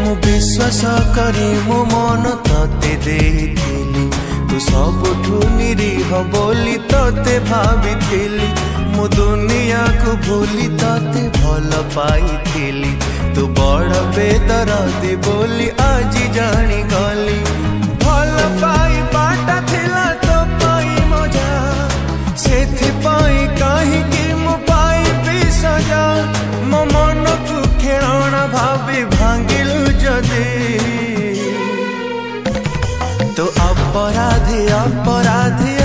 मु विश्वास करी मो मन तते देइथिली तू सबुठु निरीह बोली तते भाविथिली मु दुनिया को भूली तते भल पाइथिली तू बड़ बेदरदी बोली आज जानी गली भल पाई बाटा थिला तो पाई मजा सेथि पाई काहे कि मु पाई भी सजा मो मन को खेलना भाभी भांगिलु जदी तो अपराधी अपराधी